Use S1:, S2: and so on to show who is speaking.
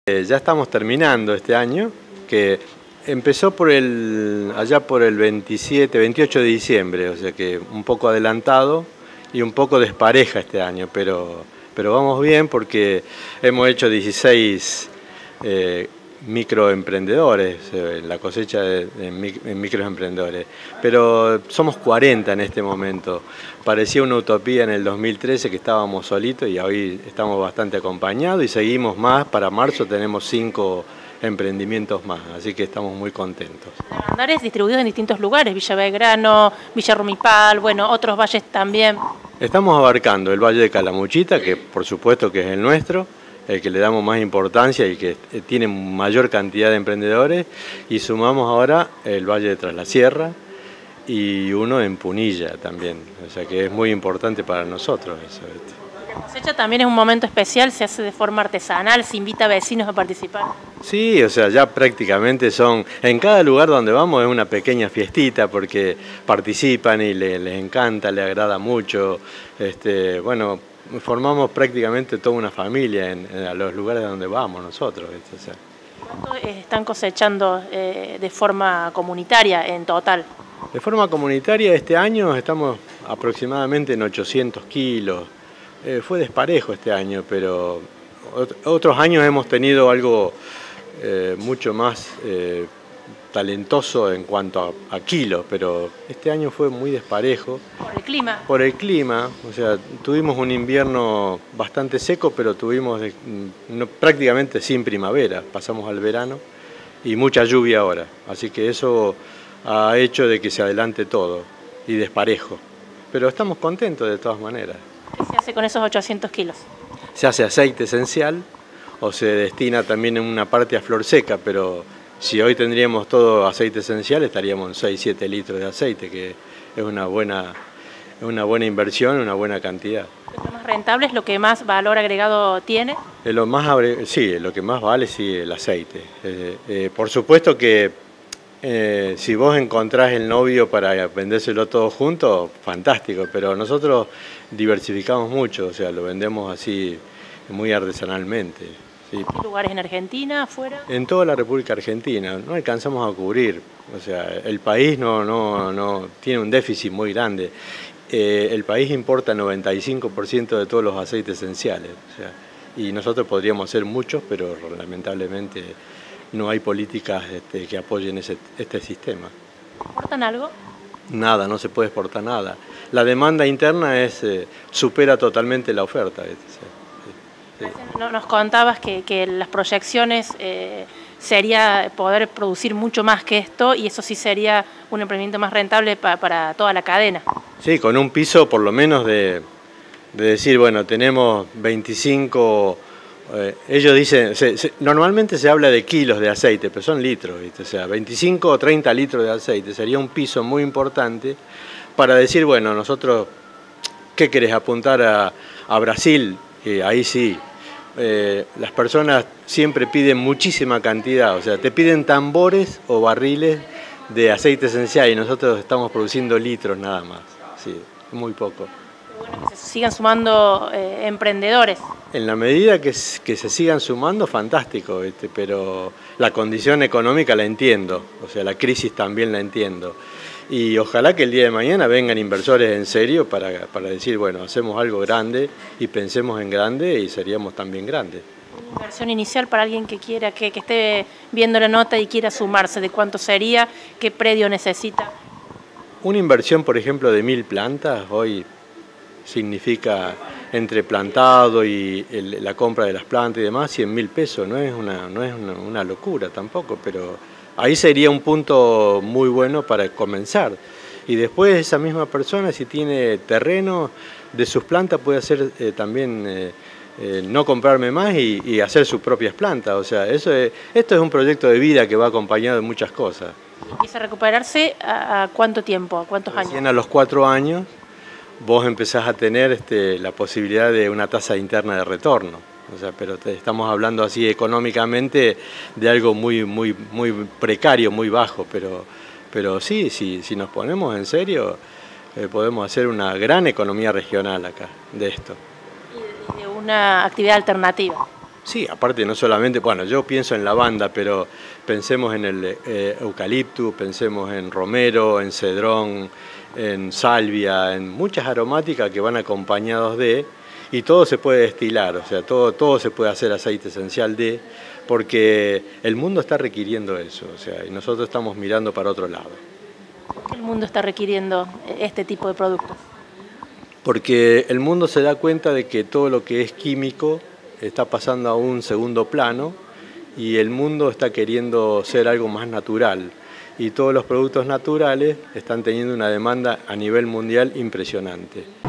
S1: Ya estamos terminando este año, que empezó allá por el 27, 28 de diciembre, o sea que un poco adelantado y un poco despareja este año, pero vamos bien porque hemos hecho 16 microemprendedores, la cosecha en microemprendedores, pero somos 40 en este momento. Parecía una utopía en el 2013 que estábamos solitos y hoy estamos bastante acompañados y seguimos más. Para marzo tenemos 5 emprendimientos más, así que estamos muy contentos.
S2: Andares distribuidos en distintos lugares, Villa Belgrano, Villa Rumipal, bueno, otros valles también.
S1: Estamos abarcando el Valle de Calamuchita, que por supuesto que es el nuestro, el que le damos más importancia y que tiene mayor cantidad de emprendedores, y sumamos ahora el Valle de Tras la Sierra y uno en Punilla también, o sea que es muy importante para nosotros eso.
S2: La cosecha también es un momento especial, se hace de forma artesanal, se invita a vecinos a participar.
S1: Sí, o sea, ya prácticamente en cada lugar donde vamos es una pequeña fiestita porque participan y les encanta, les agrada mucho, bueno, formamos prácticamente toda una familia a los lugares donde vamos nosotros. O sea.
S2: ¿Cuánto están cosechando de forma comunitaria en total?
S1: De forma comunitaria este año estamos aproximadamente en 800 kilos. Fue desparejo este año, pero otros años hemos tenido algo mucho más talentoso en cuanto a kilos, pero este año fue muy desparejo.
S2: ¿Por el clima?
S1: Por el clima, o sea, tuvimos un invierno bastante seco, pero tuvimos prácticamente sin primavera, pasamos al verano y mucha lluvia ahora, así que eso ha hecho de que se adelante todo y desparejo, pero estamos contentos de todas maneras.
S2: ¿Qué se hace con esos 800 kilos?
S1: Se hace aceite esencial o se destina también en una parte a flor seca, pero si hoy tendríamos todo aceite esencial estaríamos en 6-7 litros de aceite, que es una buena inversión, una buena cantidad.
S2: ¿Lo más rentable es lo que más valor agregado tiene?
S1: Sí, lo que más vale sí el aceite. Por supuesto que si vos encontrás el novio para vendérselo todo junto, fantástico, pero nosotros diversificamos mucho, o sea, lo vendemos así muy artesanalmente. Sí.
S2: ¿Qué lugares en Argentina, afuera?
S1: En toda la República Argentina, no alcanzamos a cubrir, o sea, el país no tiene un déficit muy grande. El país importa 95% de todos los aceites esenciales, o sea, y nosotros podríamos hacer muchos, pero lamentablemente no hay políticas que apoyen este sistema.
S2: ¿Exportan algo?
S1: Nada, no se puede exportar nada. La demanda interna supera totalmente la oferta.
S2: Sí. Nos contabas que las proyecciones sería poder producir mucho más que esto y eso sí sería un emprendimiento más rentable para toda la cadena.
S1: Sí, con un piso por lo menos de decir, bueno, tenemos 25... ellos dicen, normalmente se habla de kilos de aceite, pero son litros, ¿viste? O sea, 25 o 30 litros de aceite sería un piso muy importante para decir, bueno, nosotros, ¿qué querés apuntar a Brasil? Ahí sí, las personas siempre piden muchísima cantidad, o sea, te piden tambores o barriles de aceite esencial y nosotros estamos produciendo litros nada más, sí, muy poco.
S2: Bueno, que se sigan sumando emprendedores.
S1: En la medida que se sigan sumando, fantástico, pero la condición económica la entiendo, o sea, la crisis también la entiendo. Y ojalá que el día de mañana vengan inversores en serio para decir, bueno, hacemos algo grande y pensemos en grande y seríamos también grandes.
S2: Una inversión inicial para alguien que quiera, que esté viendo la nota y quiera sumarse, ¿de cuánto sería? ¿Qué predio necesita?
S1: Una inversión, por ejemplo, de 1000 plantas hoy significa entre plantado y la compra de las plantas y demás, 100.000 pesos, no es una locura tampoco, pero ahí sería un punto muy bueno para comenzar. Y después esa misma persona, si tiene terreno de sus plantas, puede hacer también, no comprarme más y hacer sus propias plantas. O sea, esto es un proyecto de vida que va acompañado de muchas cosas.
S2: ¿Empieza a recuperarse a cuánto tiempo, a cuántos años?
S1: Recién a los 4 años vos empezás a tener la posibilidad de una tasa interna de retorno. O sea, pero estamos hablando así económicamente de algo muy precario, muy bajo, pero sí, si nos ponemos en serio, podemos hacer una gran economía regional acá de esto.
S2: Y de una actividad alternativa.
S1: Sí, aparte no solamente, bueno, yo pienso en lavanda, pero pensemos en el eucalipto, pensemos en romero, en cedrón, en salvia, en muchas aromáticas que van acompañados de, y todo se puede destilar, o sea, todo se puede hacer aceite esencial de, porque el mundo está requiriendo eso, o sea, y nosotros estamos mirando para otro lado.
S2: ¿Por qué el mundo está requiriendo este tipo de productos?
S1: Porque el mundo se da cuenta de que todo lo que es químico está pasando a un segundo plano y el mundo está queriendo ser algo más natural. Y todos los productos naturales están teniendo una demanda a nivel mundial impresionante.